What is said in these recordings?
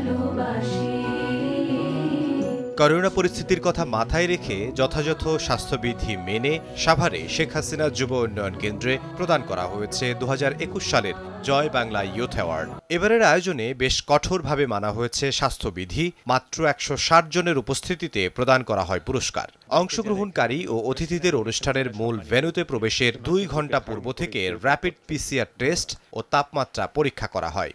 Corona পরিস্থিতির কথা মাথায় রেখে যথাযথ স্বাস্থ্যবিধি মেনে সাভারে শেখ হাসিনা যুব উন্নয়ন কেন্দ্রে প্রদান করা হয়েছে 2021 সালের জয় বাংলা ইউথ অ্যাওয়ার্ড। এবারের আয়োজনে বেশ কঠোরভাবে মানা হয়েছে স্বাস্থ্যবিধি। মাত্র 160 জনের উপস্থিতিতে প্রদান করা হয় পুরস্কার। অংশগ্রহণকারী ও অতিথিদের অনুষ্ঠানের মূল ভেন্যুতে প্রবেশের 2 ঘণ্টা পূর্ব থেকে র্যাপিড পিসিআর টেস্ট ও তাপমাত্রা পরীক্ষা করা হয়।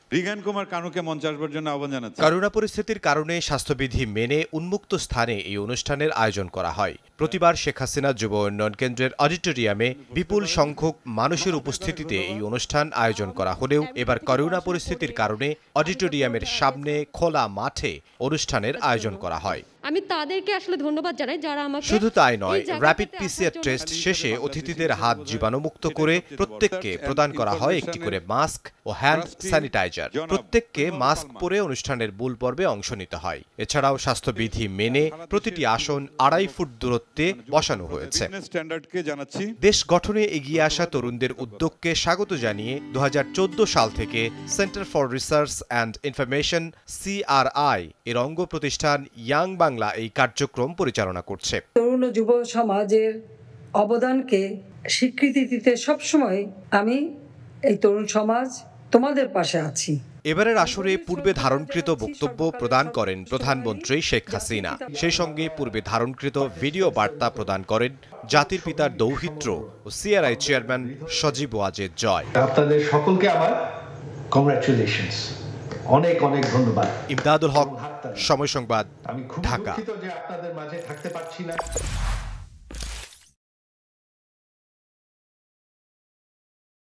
করোনা পরিস্থিতির কারণে স্বাস্থ্যবিধি মেনে উন্মুক্ত স্থানে এই অনুষ্ঠানের আয়োজন করা হয়। প্রতিবার শেখ হাসিনা যুব উন্নয়ন কেন্দ্রের অডিটোরিয়ামে বিপুল সংখ্যক মানুষের উপস্থিতিতে এই অনুষ্ঠান আয়োজন করা হলেও এবার করোনা পরিস্থিতির কারণে অডিটোরিয়ামের সামনে খোলা মাঠে অনুষ্ঠানের আয়োজন করা হয়। আমি তাদেরকে আসলে ধন্যবাদ জানাই যারা আমাকে। শুধু তাই নয়, র্যাপিড পিসিআর টেস্ট শেষে অতিথিদের হাত জীবাণুমুক্ত করে প্রত্যেককে প্রদান করা হয় একটি করে মাস্ক ও হ্যান্ড স্যানিটাইজার। প্রত্যেককে মাস্ক পরে অনুষ্ঠানের মূল পর্বে অংশ নিতে হয়। এছাড়াও স্বাস্থ্যবিধি মেনে প্রতিটি আসন 2.5 ফুট দূরত্বে বসানো হয়েছে। দেশ গঠনে এগিয়ে আসা তরুণদের উদ্যোগকে স্বাগত জানিয়ে 2014 সাল থেকে centre for research and information CRI এর অঙ্গ প্রতিষ্ঠান ইয়াং বাংলা এই কার্যক্রম পরিচালনা করছে। তরুণ ও যুব সমাজের অবদানকে স্বীকৃতি দিতে সবসময় আমি এই তরুণ সমাজ তোমাদের পাশে আছি। এবারের আসরে পূর্বে ধারণকৃত বক্তব্য প্রদান করেন প্রধানমন্ত্রী শেখ হাসিনা। সেই সঙ্গে পূর্বে ধারণকৃত ভিডিও বার্তা প্রদান করেন জাতির পিতার দৌহিত্র ও CRI চেয়ারম্যান সজীব ওয়াজেদ জয়। আপনাদের সকলকে আমার কংগ্রাচুলেশনস, অনেক অনেক ধন্যবাদ। ইমদাদুল হক, সময় সংবাদ, ঢাকা। আমি খুব দুঃখিত যে আপনাদের মাঝে থাকতে পারছি না।